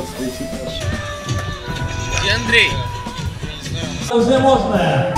20 экипаж. И Андрей. Уже можно.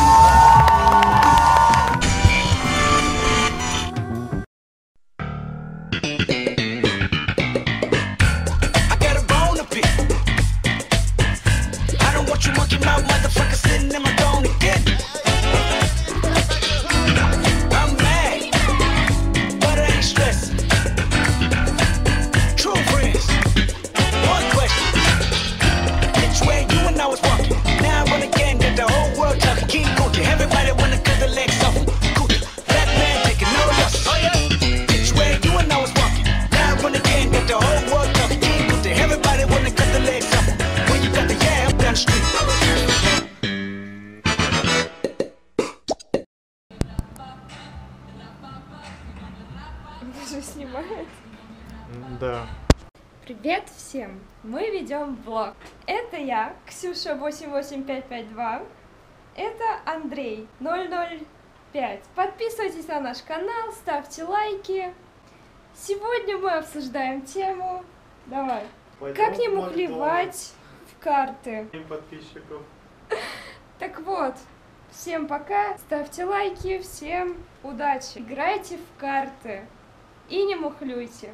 Даже снимает? Да. Привет всем! Мы ведем влог. Это я, Ксюша 88552. Это Андрей 005. Подписывайтесь на наш канал, ставьте лайки. Сегодня мы обсуждаем тему. Давай. Как не мухлевать в карты. Подписчиков. Так вот, всем пока, ставьте лайки, всем удачи. Играйте в карты и не мухлюйте.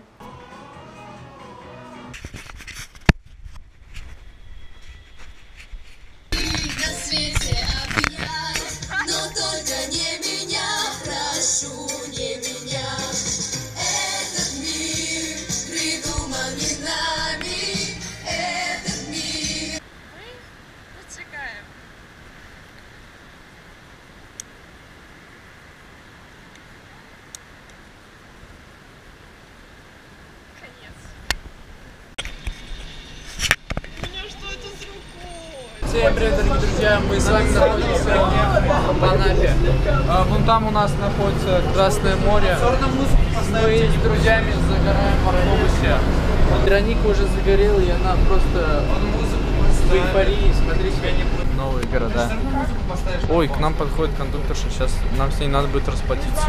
На свете объять, но только не меня, прошу, не меня. Этот мир придуман не нами, этот мир. Мы подсекаем. Всем привет, дорогие друзья, мы с вами находимся в Анапе. Вон там у нас находится Красное море. Мы с друзьями загораем в автобусе. Вероника уже загорела, и она просто в эйфории. Смотрите, новые города. Ой, к нам подходит кондукторша, сейчас нам с ней надо будет расплатиться.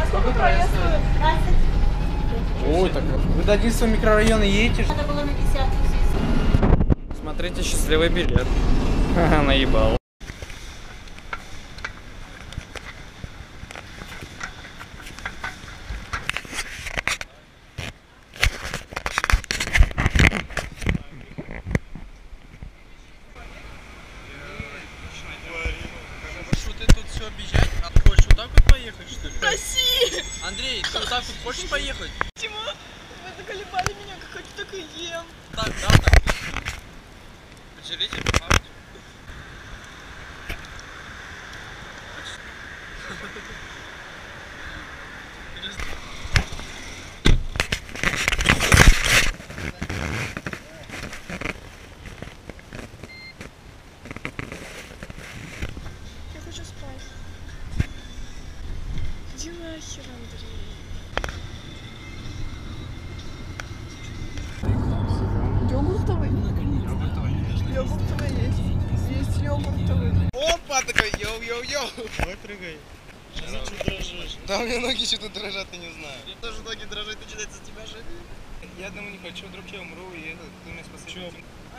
Ой, так вот. Вы до 11 микрорайона едете? Надо было на 10. Смотрите, счастливый билет. Ха-ха, наебал. Что ты тут все объезжать? А хочешь вот так вот поехать, что ли? Проси! Андрей, ты вот так вот хочешь поехать? Почему? Вы заколебали меня, как хочу, так и ем. Так, да, так. Поделите, пожалуйста. Я хочу спать. Иди нахер, Андрей. Йогуртовый? Йогуртовый есть. Есть йогуртовый. Опа, такой, йоу-йоу-йоу. Давай прыгай. Чуть дрожишь. Да, у меня ноги что-то дрожат, я не знаю. Мне тоже ноги дрожат, начинается с тебя же. Я одному не хочу, вдруг я умру, и это, ты меня спасешь.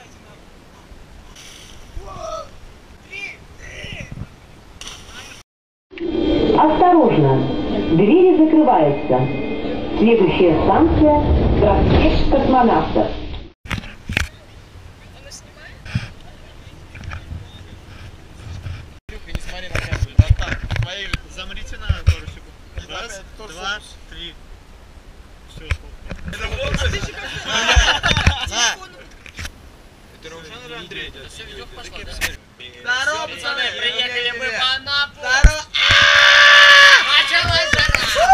Осторожно! Двери закрываются. Следующая станция – проспект Космонавтов. Она снимает? Не смотри на камеру, да так, твои замрите на пару секунд. Раз, два, три. Все, это Раушан или Андрей? Это все видео пошло, да? Здорово, пацаны, приехали мы в Анапу. Здорово. Началась жара.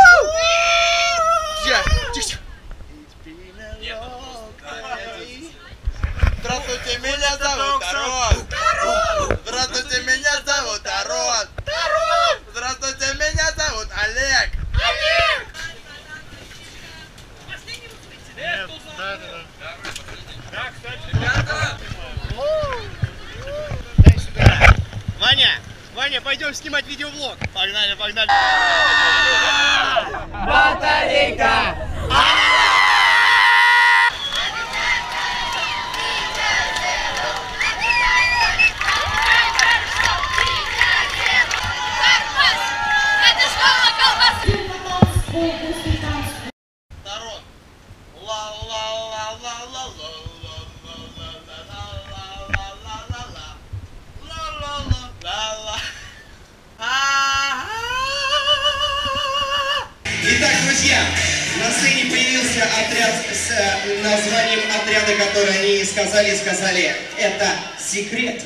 Здравствуйте, меня зовут Арон. Здравствуйте, меня зовут Арон. Здравствуйте, меня зовут Олег. Олег! Нет, да. Да, кстати. Дай сюда. Ваня, пойдем снимать видеоблог. Погнали. Батарейка! Итак, друзья, на сцене появился отряд с названием отряда, который они сказали, это «Секрет».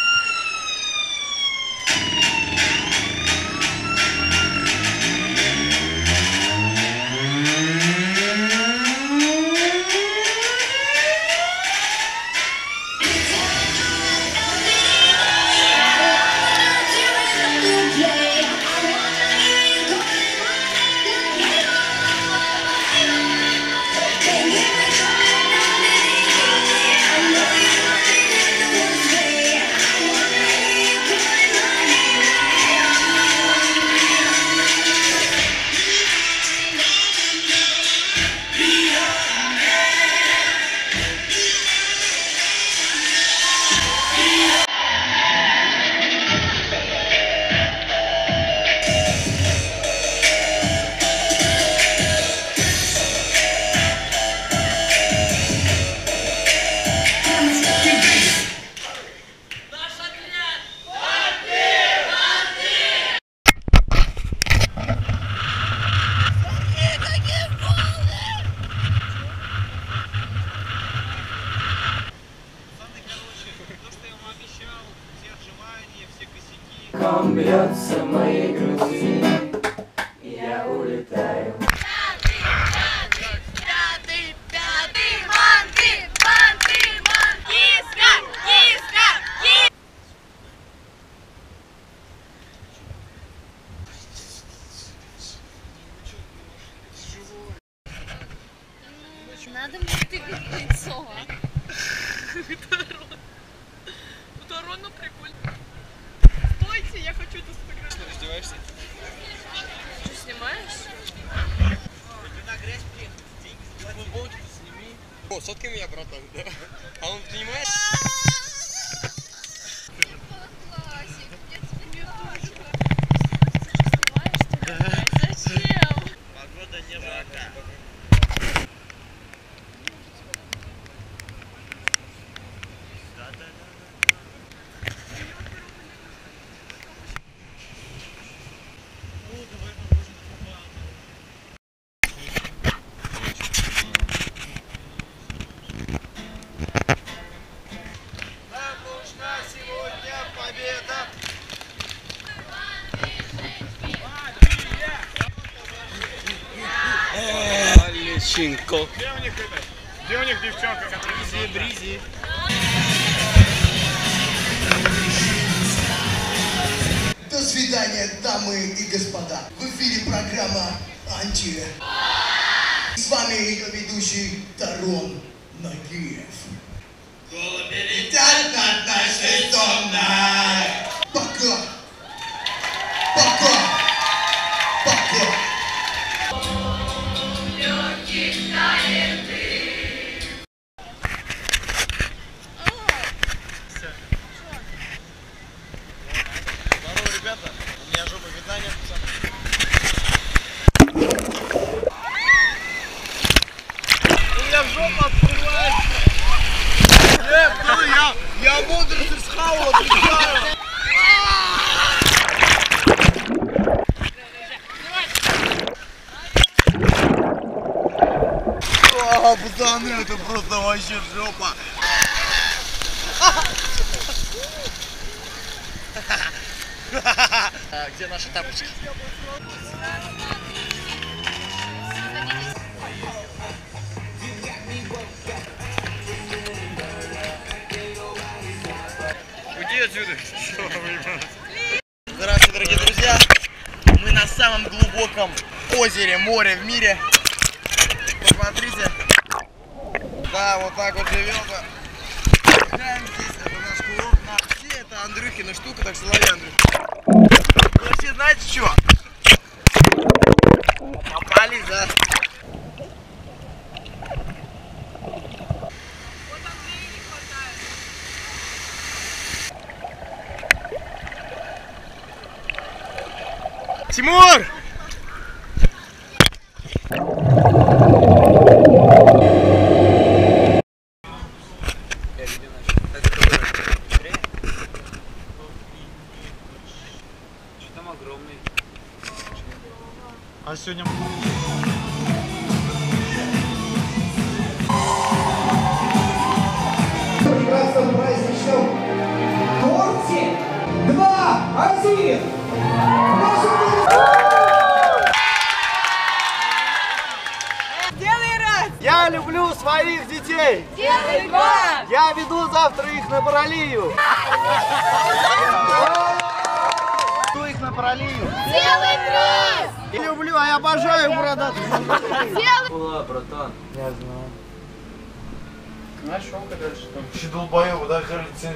Ком бьется в моей груди, я улетаю. Надо мне тыкать в лицо. Это ровно прикольно. Стойте, я хочу это сфотографировать. Что, раздеваешься? Что, снимаешь? На грязь приехать. Футболки сними. О, сотка меня, братан, да? А он понимает? Зачем? Погода не жарко. Нам нужна сегодня победа. Лещенко. Где у них девчонка, которая... Бризи. До свидания, дамы и господа. В эфире программа «Анти». С вами ее ведущий Тарон Нагиев. Голуби летят над нашей сонной. Пока. Пока. Пока. Здорово, ребята. У меня жопа видна, нет, пацаны? У меня жопа открывается. Нет, ну я мудрость из хаула, отвечаю. Пацаны, это просто вообще жопа. Где наши тапочки? Уйди отсюда. Здравствуйте, дорогие друзья. Мы на самом глубоком озере, море в мире. Посмотрите. Да, вот так вот живем. Играем здесь, это наш курорт на все, это Андрюхина штука, так что лови, Андрюх. Вы вообще знаете что? Попались, да? Тимур! А сегодня... В прекрасном праздничном торте 2-1. Делай раз! Я люблю своих детей! Делай два! Я веду завтра их на Паралию! Веду их на Паралию! Делай раз! Я люблю, а я обожаю бородатых! Ула, братан. Я знаю. Знаешь, шелка дальше там. Че долбоёбы, да, каждый центр.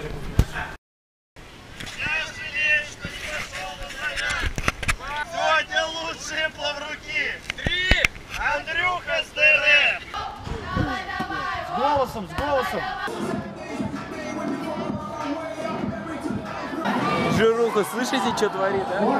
Сегодня лучшие плавруки! 3! Андрюха с ДР! С голосом, с голосом! Жируха, слышите, что творит, а?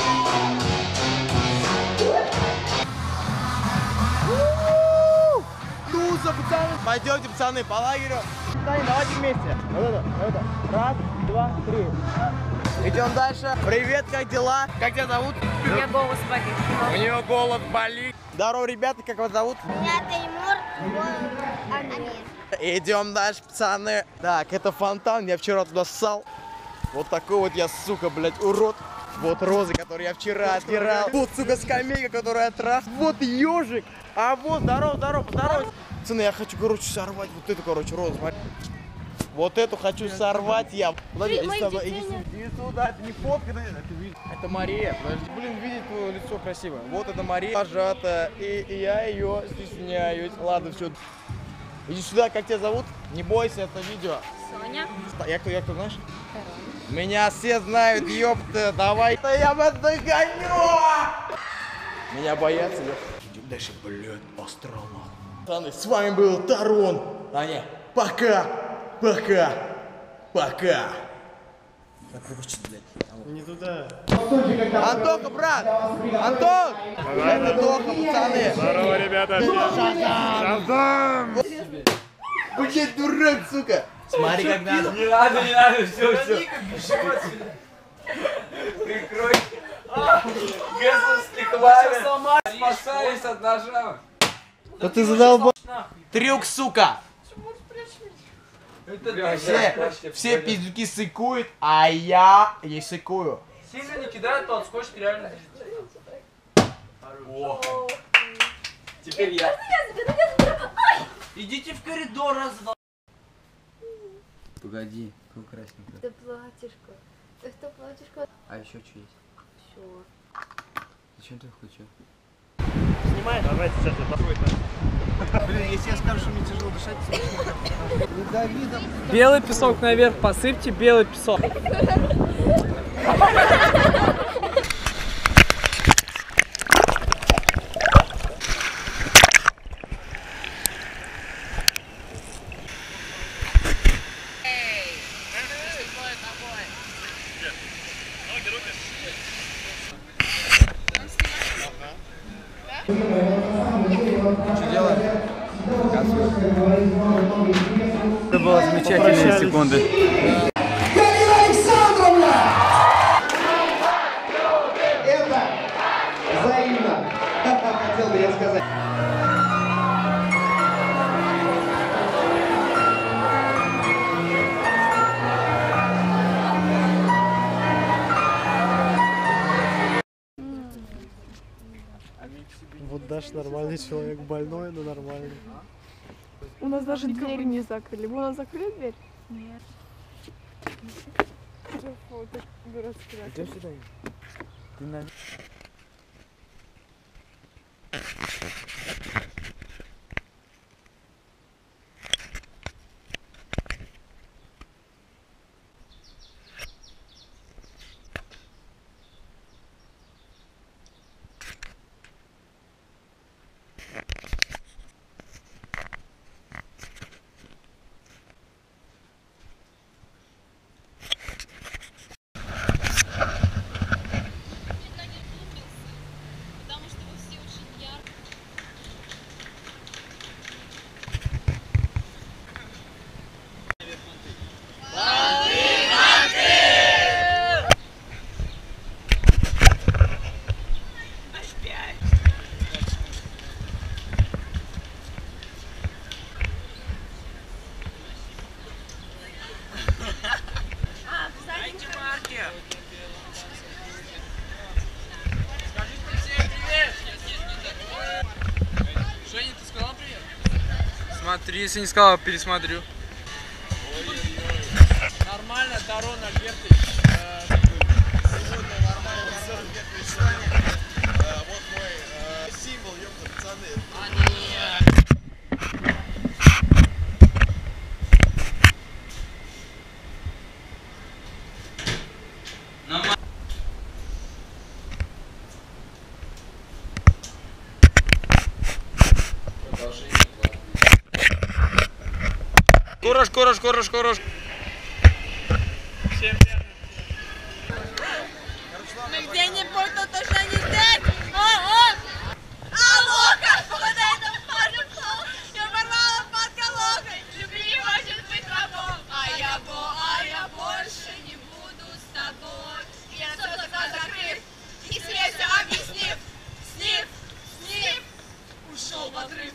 Туза, пацаны! Пойдемте, пацаны, по лагерю. Пацаны, давайте вместе. Вот это. Раз, два, три. Идем дальше. Привет, как дела? Как тебя зовут? У меня голос болит. У него голод болит. Здорово, ребята, как вас зовут? Меня Теймур, он Амир. Идем дальше, пацаны. Так, это фонтан, я вчера туда ссал. Вот такой вот я, сука, блядь, урод. Вот розы, которые я вчера оттирал. Вот, сука, скамейка, которую я трах. Вот ежик. А вот, здорово. Пацаны, я хочу, короче, сорвать вот эту, короче, розу. Смотри. Вот эту хочу сорвать я. Подожди, иди сюда, это не фотка, это Мария. Подожди, блин, видеть твое лицо красивое. Вот это Мария, пожатая, и я ее стесняюсь. Ладно, все. Иди сюда, как тебя зовут? Не бойся, это видео. Соня. Я кто знаешь? Меня все знают, ёпта, давай. Да я вас догоню! Меня боятся, да? Идем дальше, блядь, астрал. Пацаны, с вами был Тарон. Таня, пока. Так, выпустите, блядь. Не туда. Антоха, брат! Антон! Это Тоха, пацаны. Здорово, ребята. Шазам! Блядь, дурак, сука. Смотри, как надо. Не надо, все. Прикрой. Гэсовский клавиш. Спасаюсь от ножа. Да ты задолбал. Трюк, сука. Все пиздюки сыкуют, а я не сыкую. Сильно не кидают, то отскочит реально. О. Теперь я. Идите в коридор, раздал. Погоди, какой красненький. Это платьишко. Это платьишко. А еще что есть? Все. Зачем ты включил? Снимай. Давайте сейчас это. Блин, если я скажу, что мне тяжело дышать, Белый песок наверх, посыпьте белый песок. Это была замечательная секунда. Галина Александровна! Это взаимно. Хотел бы я сказать. Вот Даш нормальный человек, больной, но нормальный. У нас даже дверь не закрыли. Вы у нас закрыли дверь? Нет. Идем сюда. Ты на... Смотри, если не сказал, пересмотрю. Нормально, Тарон Альбертович. Сегодня нормально, вот мой символ, ёпта, пацаны. Кураж. Мы где-нибудь тут уже не здесь. Алло, как куда это вхожу? Я порвала под колокой. Любви хочет быть рабом. А я больше не буду с тобой. Я все закрыв и свете объяснив. Снив, ушел в отрыв.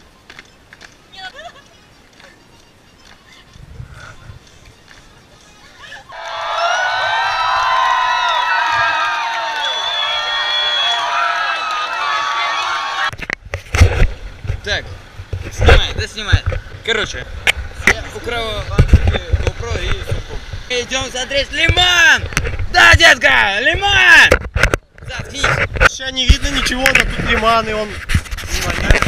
Так, снимает. Короче, я украл GoPro и сумку. Идем смотреть лимон! Да, детка, лимон! Заткнись! Сейчас не видно ничего, но тут лиман, и он не воняет.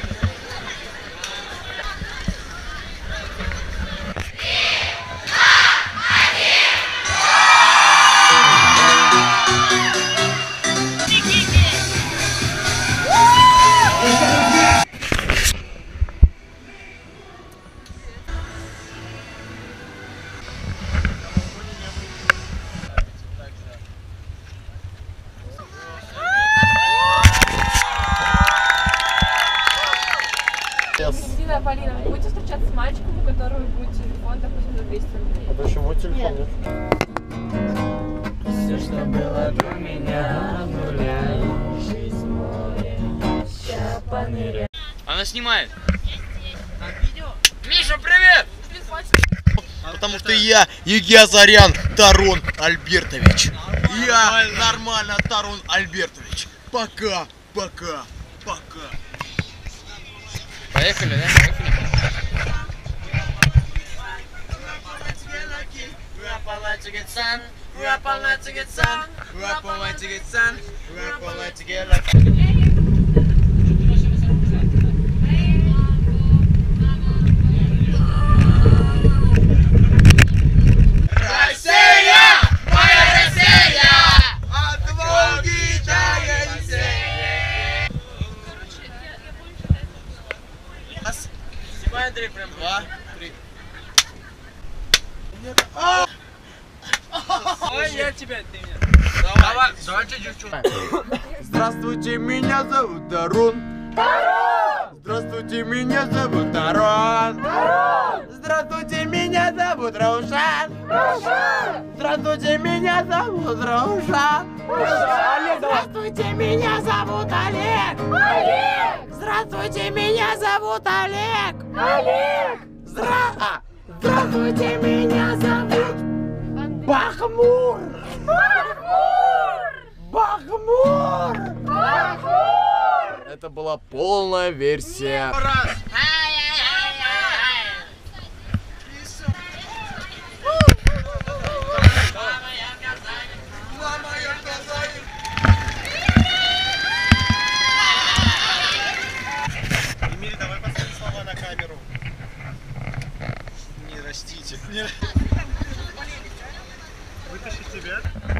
Полина, вы будете встречаться с мальчиком, у которого будет телефон, допустим, за 200 рублей? А почему телефон нет? Все, что было до меня, нуля, жизнь море, ща поныряй. Она снимает. Миша, привет! Потому что я Егиазарян Тарон Альбертович. Я нормально, Тарон Альбертович. Пока. Поехали, да? Россия! Моя Россия! От Волги до Енисея! Снимай, Андрей, прям 2, 3. Ой, я тебя, ты меня. Давай чуть-чуть. Здравствуйте, меня зовут Тарон. Здравствуйте, меня зовут Тарон. Здравствуйте, меня зовут Раушан. Здравствуйте, меня зовут Раушан. Здравствуйте, меня зовут Олег. Здравствуйте, меня зовут Олег. Здравствуйте, меня зовут Бахмур. Это была полная версия. Эмиль, давай последние слова на камеру. Не растите. Вытащи тебя.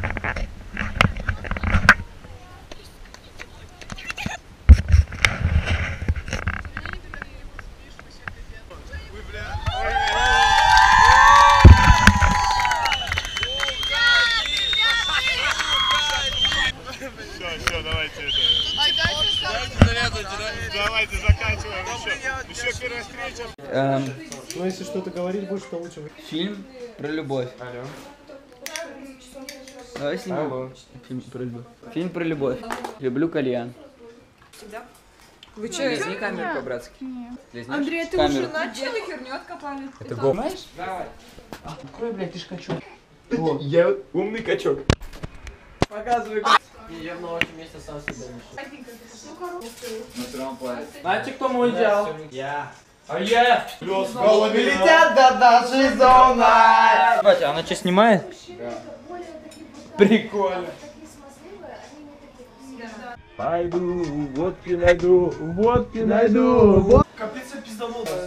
Все, давайте это. Давайте заканчиваем. Еще первая встреча. Ну, если что-то говорить будешь, то лучше... Фильм про любовь. Алло. Давай снимем. Алло. Фильм про любовь. Фильм про любовь. Люблю кальян. Вы что, Лизни камеру по-братски. Андрей, ты уже начал херню откопали? Это го. Понимаешь? Давай. Открой, блядь, ты ж качок. Я умный качок. Показывай. Я в новом месте сам себя Натурал плавит. Знаете, кто мой идеал? Я. А я! Голуби летят до нашей зоны. Батя, она что, снимает? Да. Прикольно. Пойду, водки найду. Капец, я пизданул. Что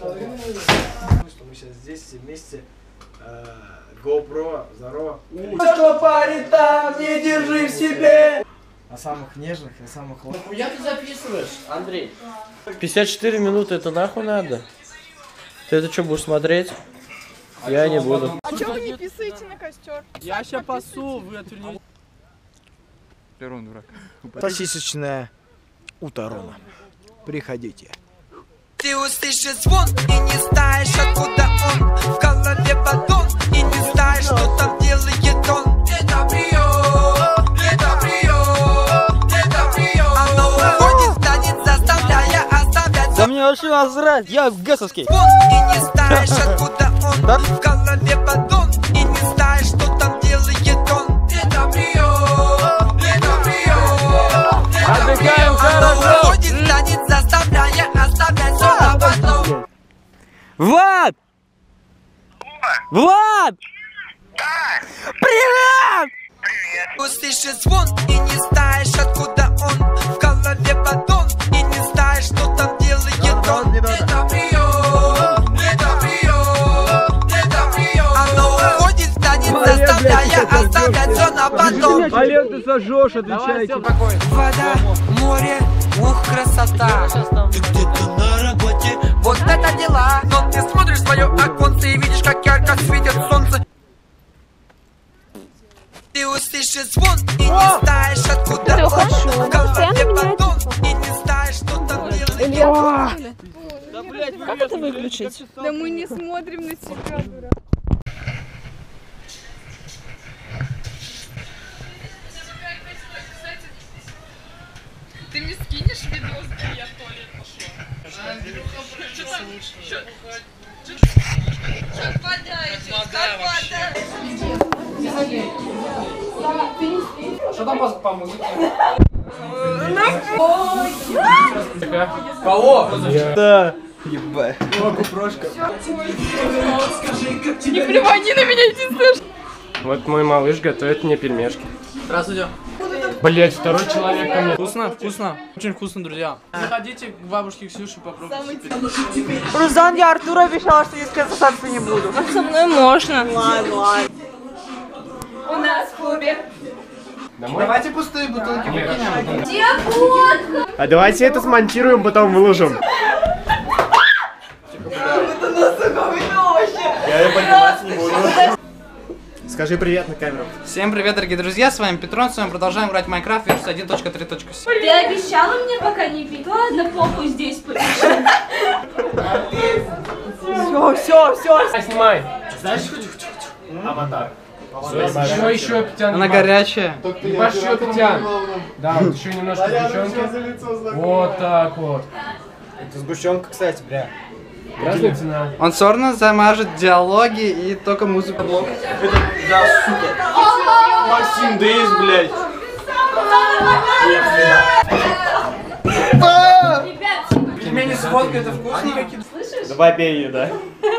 мы сейчас здесь все вместе. GoPro, здорово. Что парень там, не держи в себе. О самых нежных и самых лучших. Нахуя ты записываешь, Андрей? 54 минуты, это нахуй надо? Ты это что, будешь смотреть? Я не буду. А чё вы не писаете на костер? Я ща пасу, вы отвернитесь. Перун, дурак. Сосисочная у Тарона. Приходите. Ты услышишь звон и не знаешь, откуда он. В голове батон и не знаешь, что там делает он. Это прием. Оно уходит, станет, заставляя оставлять. Да мне вообще насрать, я гэсовский. Звон и не знаешь, откуда он. В голове батон и не знаешь, что там делает он. Это прием. Отдыхаем Оно хорошо. уходит, станет, заставляя оставлять все на потом. Влад! Влад! Привет! Услышишь звон и не знаешь, откуда он. В голове батон и не знаешь, что там делает он. Это прием. Оно уходит, станет, заставляя оставлять все на потом. Олег, ты сожжешь, отвечайте. Вода, море, ух, красота. Ты где-то на работе. Вот это дела. Но ты смотришь в свое оконце и видишь, как ярко светит солнце. Ты услышишь звон и не знаешь, откуда он. В голове батон и не знаешь, что там делает. Да, блядь, Как это выключить? Да мы не смотрим на тебя, дурак. Ты мне скинешь видос, где я в туалет пошла? Что там? Что вода идет? Как вода? Что там по музыке? Кого? Да. Ебать. Прошка. Не приводи на меня, единственное. Вот мой малыш готовит мне пельмешки. Здравствуйте. Блять, второй человек ко мне. Вкусно, вкусно. Очень вкусно, друзья. Заходите к бабушке Ксюше, попробуйте. Рузан, я Артуру обещала, что я сосаться не буду. А со мной можно. Ладно. У нас в клубе. Давайте пустые бутылки выкинем. Где водка? А давайте это смонтируем, потом выложим. Это насыпано вообще. Я ее поднимать не буду. Скажи привет на камеру. Всем привет, дорогие друзья, с вами Петрон, с вами продолжаем играть в Майнкрафт версию 1.3.7. Ты обещала мне пока не пить? Ладно, похуй, здесь попиши. Все. Снимай. Знаешь, аватар. Еще Петян. Она горячая. Ебашь еще Петян. Да, вот еще немножко сгущенки. Вот так вот. Это сгущенка, кстати, бля. Разная цена. Он все равно замажет диалоги и только музыку. Это, да, сука. Максим Дейс, блядь. Пельмени с водкой, это вкусненько. Давай бей ее, да.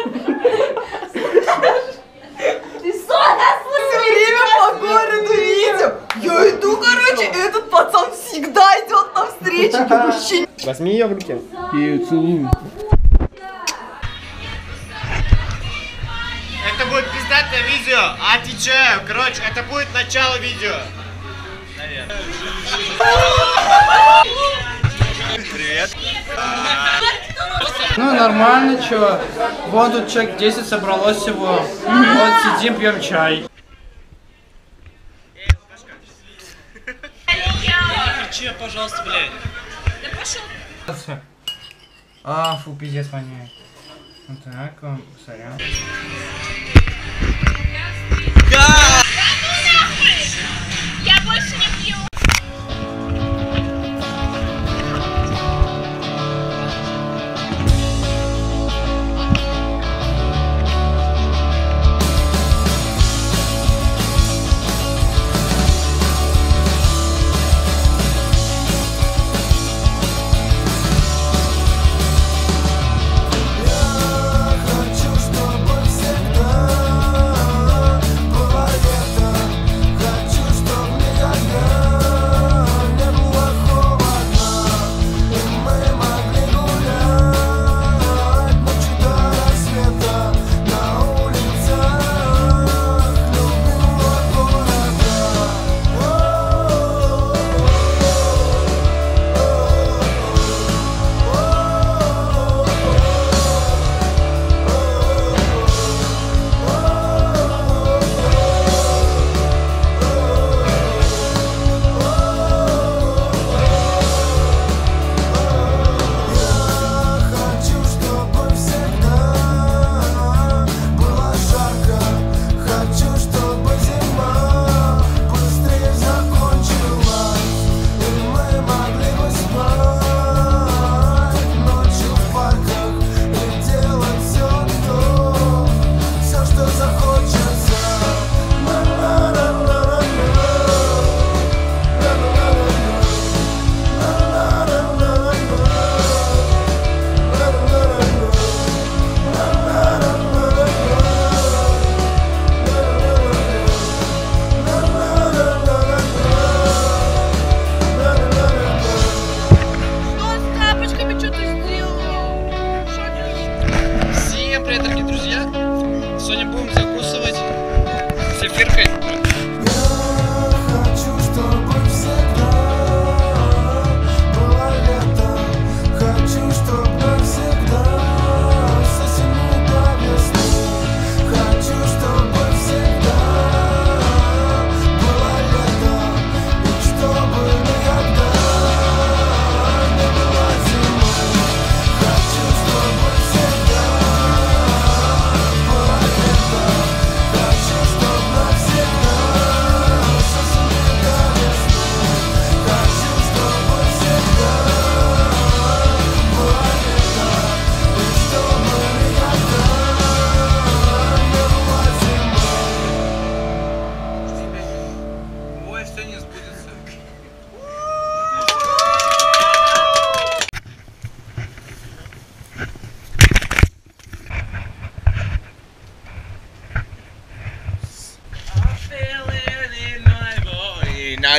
Ты сода слышишь? Время по городу видим. Я иду, короче, этот пацан всегда идет навстречу к мужчине. Возьми ее в руки и ее целуй. Это будет пиздатое видео, отвечаю. Короче, это будет начало видео. Наверное. Привет. Ну нормально, чё. Вон тут человек 10 собралось всего. Вот сидим, пьем чай. Че, пожалуйста, блядь. Да пошел. А, фу, пиздец воняет. Вот так, сорян. Я больше не пью.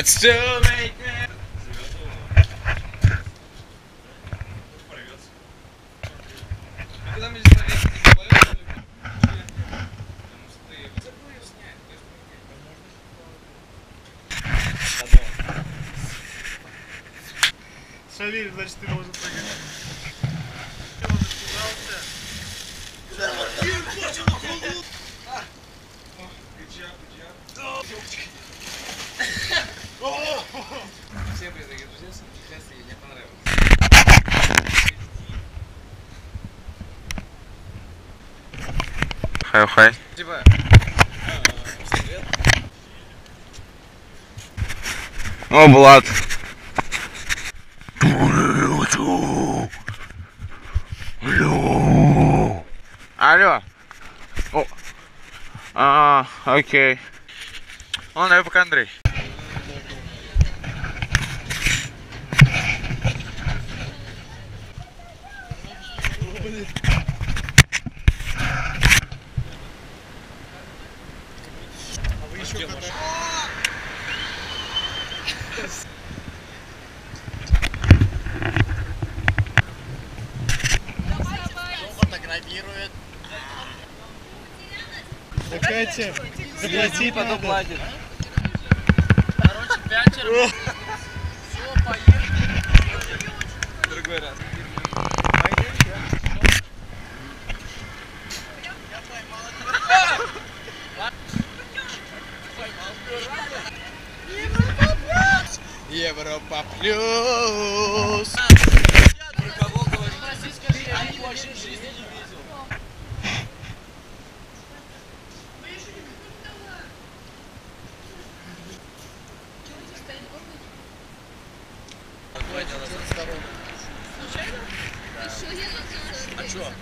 That's too late. Шавель, значит, ты должен прыгать. Всем привет, дорогие друзья, с вами Хесс, и мне понравилось. Хай-хай. Типа. О, Влад. Алло. О. Окей. Он, давай пока, Андрей. А вы еще катаетесь? Фотографирует. Да Катя, заплатить потом надо. платит. Короче, пятеро. Все, поехали. Другой раз. Европа плюс. А чё?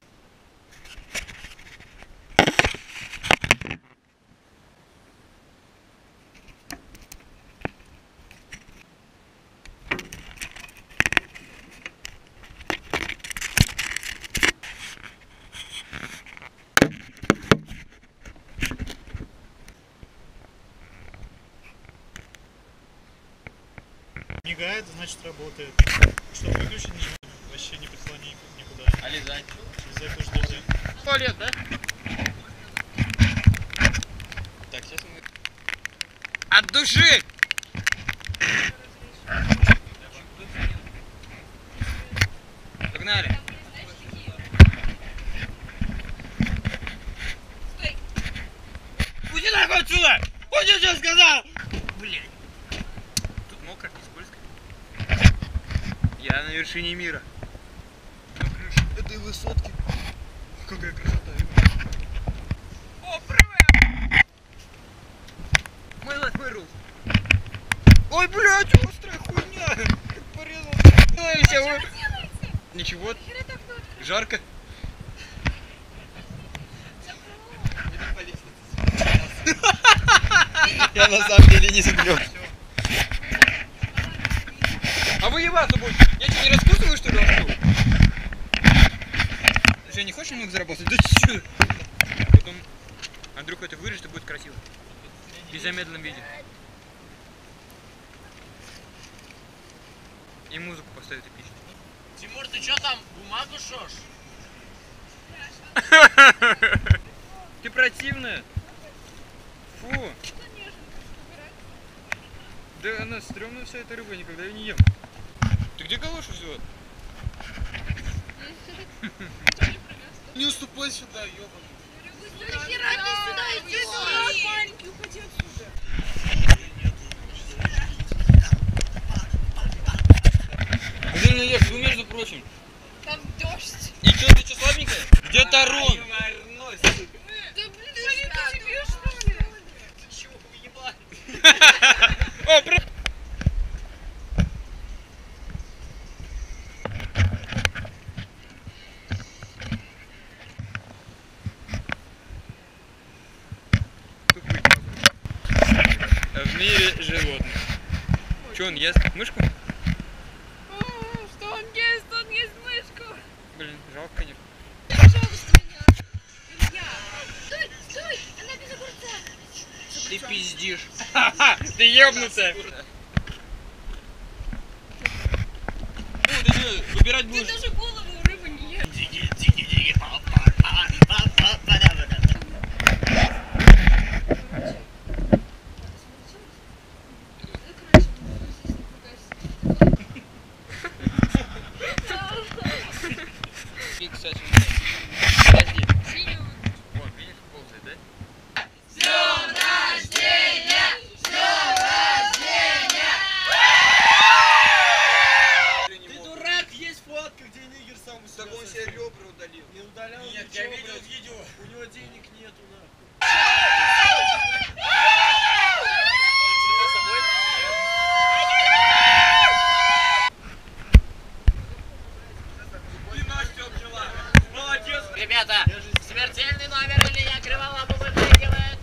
Мигает, значит работает. Что выключить вообще не прислони никуда. А лизать? Лизать тоже нельзя. Туалет, да? Так, сейчас мы... От души! Погнали! Уйди нахуй отсюда! Уйди, что сказал! Блядь! Тут мокро, не скользко. Я на вершине мира. На крыше этой высотки. Какая красота, ребят. О, привет! Мой рул. Ой, блядь, острая хуйня! Как порезал. Ничего. Жарко. Я на самом деле не сглёб. А вы ебаться будете? Я что, не раскусываю, что ли, вас тут? Ты не хочешь немного заработать? Да ты чё? Потом Андрюха это вырежет, и будет красиво. И в замедленном виде. И музыку поставит эпичную. Тимур, ты чё там, бумагу шёшь? Ты противная. Фу. Да она стрёмная вся эта рыба, я никогда ее не ем. Ты где галошу взяла? Не уступай сюда, ёбаный. Да нахера ты сюда идёшь? Маленький, уходи отсюда. Блин, Олег, ну между прочим. Там дождь. И чё, ты чё, слабенькая? Где Тарон? Да блин, ты тебе что ли? Ты чего, уебать? О, при... В мире животных. Чё он ест? Мышку? Что он ест? Он ест мышку. Блин, жалко, конечно. Пожалуйста, меня. Илья. Стой, стой, она без огурца. Ты пиздишь. Ты ёбнутая. Ты что, выбирать будешь? Ты даже голову рыбы не ешь. Кстати, подожди. Вот, видишь, ползает, да? С днем рождения! С днем рождения! Ты дурак, есть фотка, где нигер сам у себя. Так он себе ребра удалил. Не удалял. Нет, я видел видео. У него денег нету, нахуй. Ребята, смертельный номер Илья Криволапов вытягивает.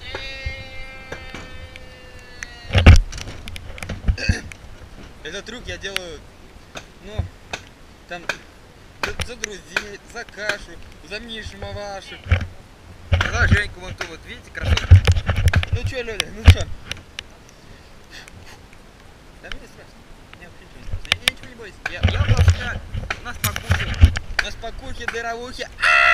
Этот трюк я делаю, ну, там, за друзей, за кашу, за Мишу Мавашу, за Женьку вон ту, вот, видите, красотку? Ну чё, Лёля, ну чё? Да мне не страшно, я вообще ничего не страшно, я ничего не боюсь, я просто, у нас покухи, дыровухи.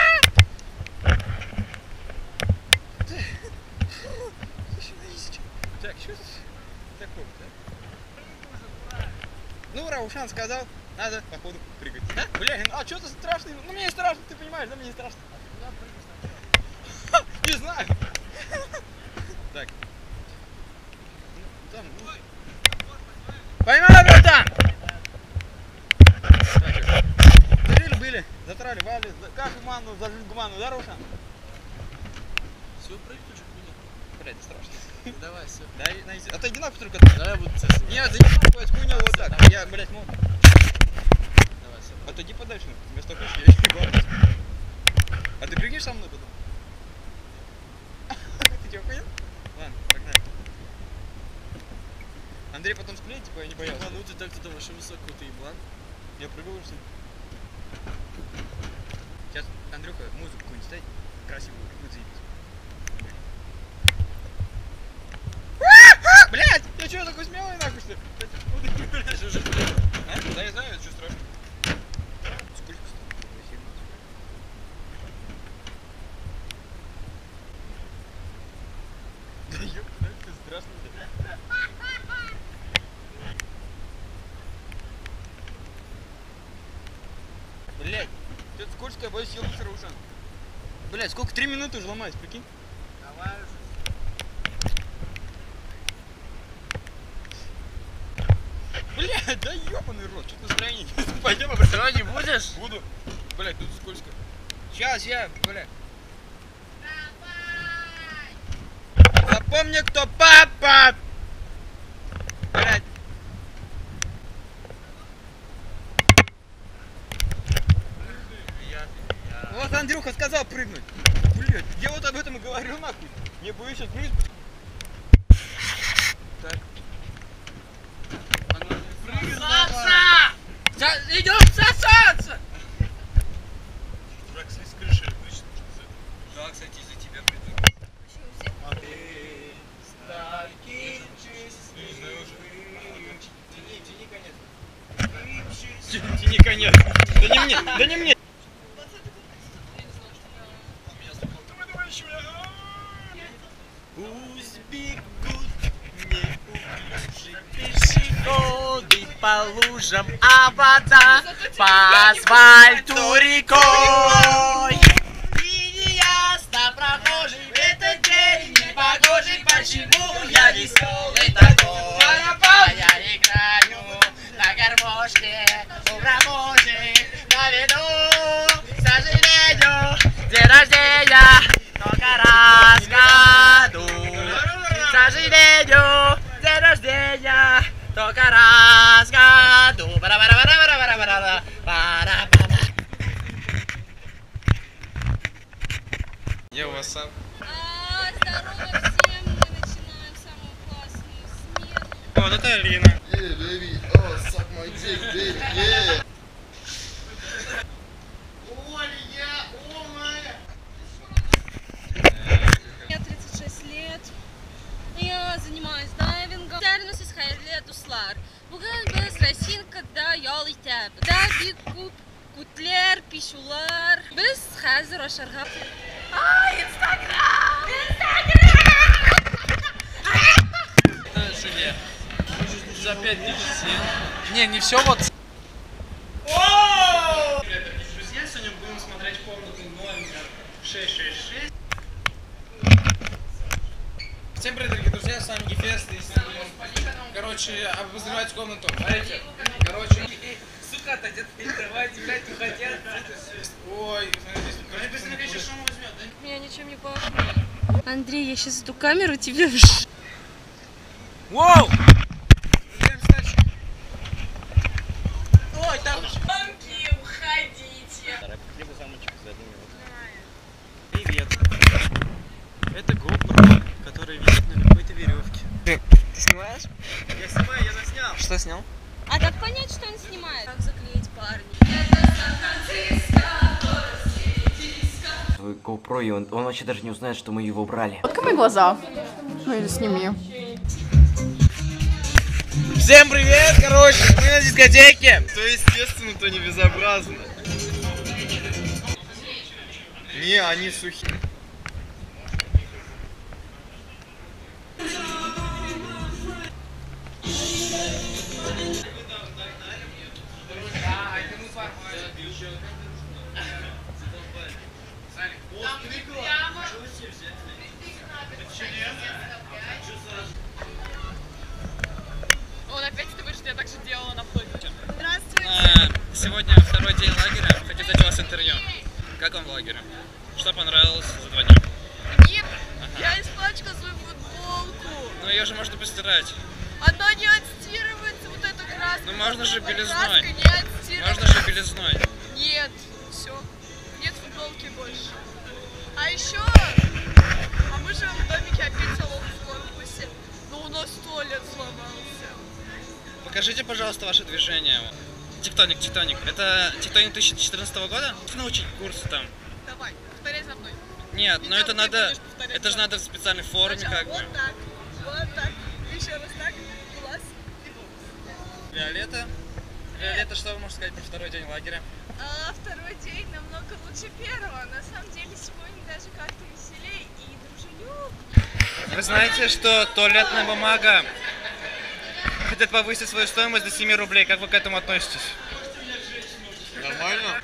Так, что такое, да? Ну, Раушан сказал, надо, походу, прыгать. Да? Бля, а что ты страшный? Ну, мне не страшно, ты понимаешь, да, мне не страшно. Не знаю. Так. Там, поймал, братан! Были, затрали, вали, как в ману, зажили гуману, да, Раушан? Все, прыгай уже хуйня. Блядь, страшно. Давай, все. Да, отойди нахуй только. Давай я буду тебя снимать. Нет, да не нахуй, это хуйня вот так. Я, блядь, мог. Давай, все. Отойди подальше, вместо пушки, я не боюсь. А ты прыгнешь со мной потом? Ты чё, понял? Ладно, погнали. Андрей потом склеит, типа, я не боялся. Ну ты так туда вообще высоко, ты еблан. Я прыгал уже. Сейчас, Андрюха, музыку какую-нибудь ставить, красивую, будет заебись. Блять! Я чё, такой смелый нахуй, что ли? А? Да я знаю, это что страшно. Сколько стоит? Да ёпта, да, ты страшный. Блять, это скользко, я боюсь ебаться, Раушан. Блять, сколько? 3 минуты уже ломаюсь, прикинь? Давай уже. Бля, да ёбаный рот, что-то настроение не. Пойдем обратно. Что, не будешь? Буду. Блять, тут скользко. Сейчас я, бля. Запомни, кто папа! Блять. Вот Андрюха сказал прыгнуть. Блять, я вот об этом и говорю нахуй. Не боюсь сейчас прыгнуть. Так. Сосаться! Идем сосаться! Дурак, слезь с крыши, обычно. Да, кстати, из-за тебя придут. Тяни конец. Да не мне, да не мне. Пусть бегут неуклюжие пешеходы по лужам, а вода по асфальту рекой. И неясно прохожий в этот день непогожий, почему я веселый такой. А я играю на гармошке у прохожих на виду. К сожалению, день рождения только раз в году. К сожалению, день рождения только раз в году. Я у вас сам. Здорово всем, мы начинаем самую классную смену. О, это Алина. Yeah, baby. Oh, suck my dick, baby. Yeah. Мне 36 лет. Я занимаюсь дайвингом. Да, бит күтләр, пишулар. Без хәзер ашарга. Инстаграм! Жене. За 5000. Не все вот. Друзья, сегодня будем смотреть комнату номер 666. Всем привет, дорогие друзья, с вами Гефест. Короче, обозревать комнату. Смотрите. Короче, сука, отойдет перекрывайте, блядь, хотят. Ой, смотрите, если конечно, шум возьмет, да? Меня ничем не пахнет. Андрей, я сейчас эту камеру тебе Воу! Ой, там банки, уходите. Привет. Это GoPro, который висит на какой-то веревке. Ты снимаешь? Я снимаю, я заснял. Что снял? А как понять, что он снимает? Как заклеить парня? Свой GoPro, и он вообще даже не узнает, что мы его брали. Открой глаза. Ну или сними. Всем привет, короче, мы на дискотеке. То естественно, то не безобразно. Не, они сухие. Он опять с тобой, что я так же делала на входе. Здравствуйте. Сегодня второй день лагеря. Хочу дать у вас интервью. Как вам в лагере? Что понравилось за 2 дня? Нет, я испачкала свою футболку. Ну ее же можно постирать. Она не отстирывается, вот эта краска. Ну можно же белизной. Краска не отстирывается. Можно же белизной. Нет, все. Нет футболки больше. А еще, мы живем в домике опять в корпусе. Но у нас туалет сломался. Покажите, пожалуйста, ваше движение. Тектоник. Это тектоник 2014 года? Научить курсы там. Давай, повторяй за мной. Нет, но это надо. Это же надо в специальной форме, Сначала как бы. вот так, вот так. Еще раз так. Глаз. Виолетта, что вы можете сказать про второй день лагеря? Второй день намного лучше первого. На самом деле сегодня даже как-то веселее и дружелюбнее. Вы знаете, что туалетная бумага хотят повысить свою стоимость до 7 рублей. Как вы к этому относитесь? Нормально?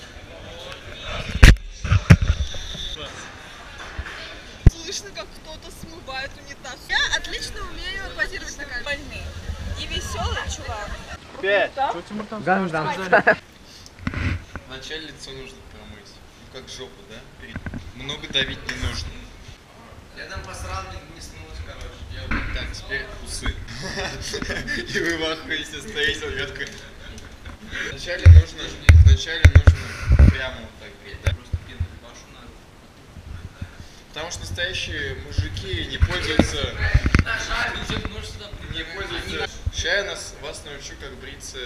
Слышно, как кто-то смывает унитаз. Я отлично умею позировать на камере. Больный. И веселый чувак. 5. Гандам. Вначале лицо нужно промыть. Ну как жопу, да? Много давить не нужно. Я там посрал, не снулась, короче. Так, теперь усы. И вы в ахуете стоите, я такой... Вначале нужно прямо вот так греть, да? Просто пену башу надо. Потому что настоящие мужики не пользуются... Сейчас я вас научу, как бриться...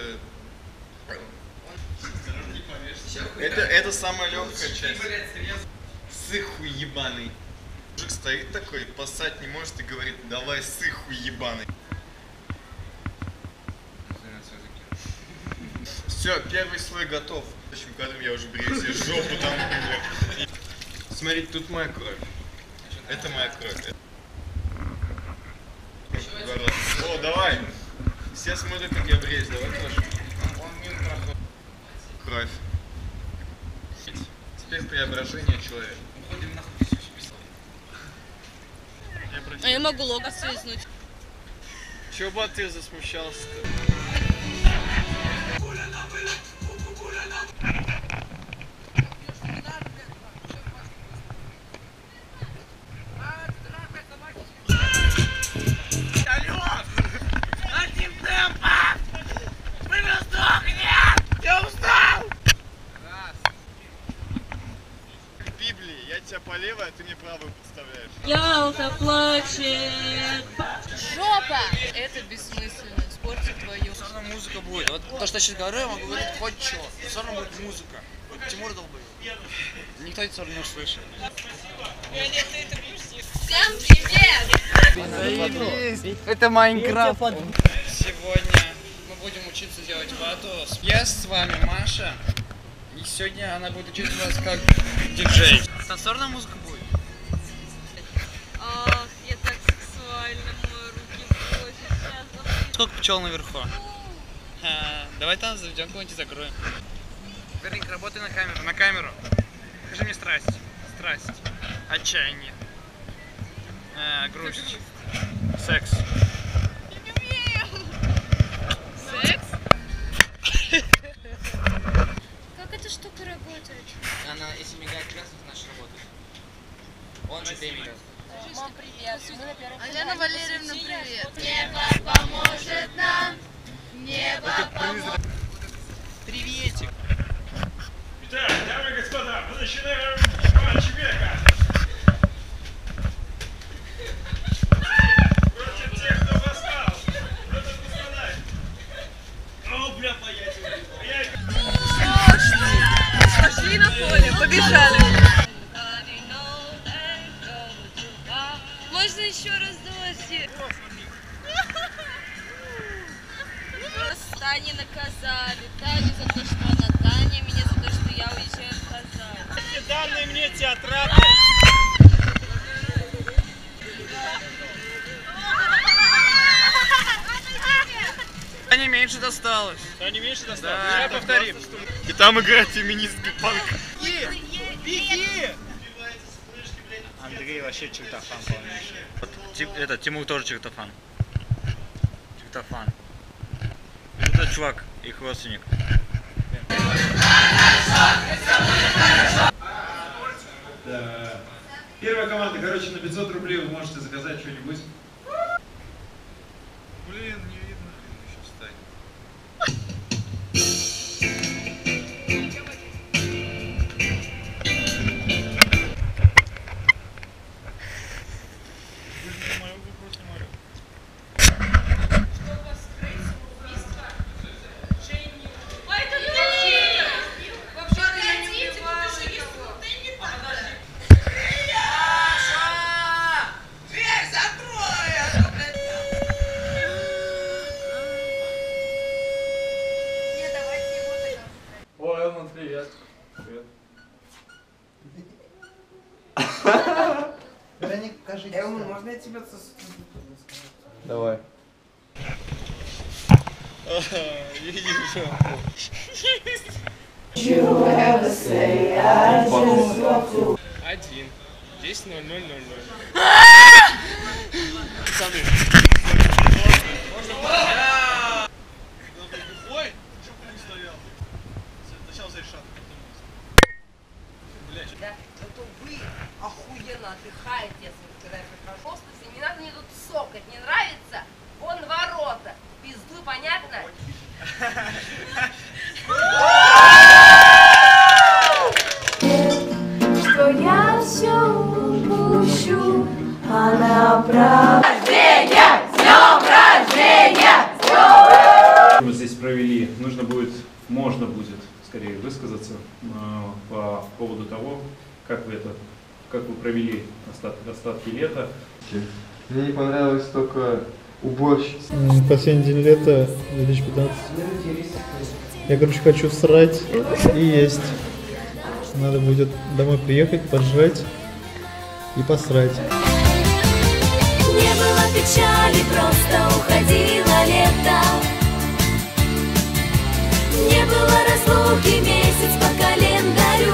Это самая легкая часть. Сыху ебаный. Мужик стоит такой, поссать не может и говорит: давай сыху ебаный. Все, первый слой готов. В следующем кадре я уже брею себе жопу там. Смотрите, тут моя кровь. Это моя кровь. О, давай. Все смотрят, как я бреюсь. Давай тоже. Кровь. Теперь преображение человека. Уходим нахуй. А я могу лого свизнуть. Чего бы ты засмущался-то? Тебя по левой, а ты мне правую подставляешь. Ялта плачет. Жопа! Это бессмысленно. Испортит твою. Все равно музыка будет. Вот то, что я сейчас говорю, я могу говорить хоть что. Все равно будет музыка. Вот Тимур долбоёб. Никто это все равно не услышит. Всем привет! Это Майнкрафт. Сегодня мы будем учиться делать вату. Я с вами Маша. И сегодня она будет учить вас как диджей. Танцорная музыка будет. Ах, я так сексуально, мои руки просят сейчас. Сколько пчел наверху? Давай там заведем кого-нибудь, закроем. Верник, работай на камеру. На камеру. Скажи мне страсть. Страсть. Отчаяние. Грусть. Секс. Секс? Как эта штука работает? Она, если мигает красный, значит работает. Он же ты мигает. Мам, привет. Алена Валерьевна, привет. Небо поможет нам. Небо поможет. Приветик. Итак, дамы и господа, мы начинаем матч века. Против тех, кто восстал. Против господа. О, бля, поедем. Пошли на поле, побежали. Можно еще раз дождик? Тане наказали. Таню за то, что она Таня, меня за то, что я уезжаю в Казань. Эти данные мне театраты. Тане меньше досталось. Тане меньше досталось? Да, Сейчас повторим. И там играет феминистский панк. Беги! Андрей вообще чертофан полнейший. Вот, этот Тимур тоже чертофан. Чертофан. Этот чувак, их родственник. Да. Первая команда, короче, на 500 рублей вы можете заказать что-нибудь. Блин, не видно, еще встать. Привет. Привет. Вероник, покажи. Элман, можно я тебя... Давай. Один. 10:00:00. Пацаны. Ой, что ты не стоял? Сначала за решат, Да, зато вы охуенно отдыхаете, если вы когда я прихожу. Не надо мне тут сокать, не нравится? Вон ворота. Пиздуй, понятно? Что я все упущу, она прав. Рождения! С днем рождения! С днем! Мы здесь провели, можно будет скорее высказаться по поводу того, как вы провели остатки лета. Мне не понравилось только уборщица. Последний день лета 2015. Я, короче, хочу срать и есть. Надо будет домой приехать, пожрать и посрать. Не было печали, просто уходило лето. Не было разлуки, месяц по календарю.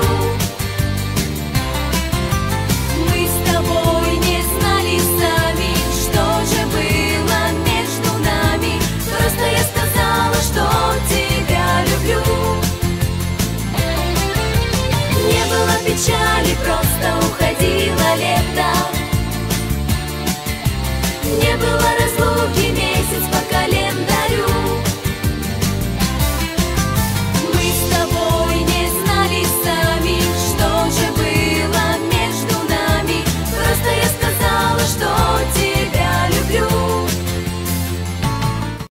Мы с тобой не знали сами, что же было между нами. Просто я сказала, что тебя люблю. Не было печали,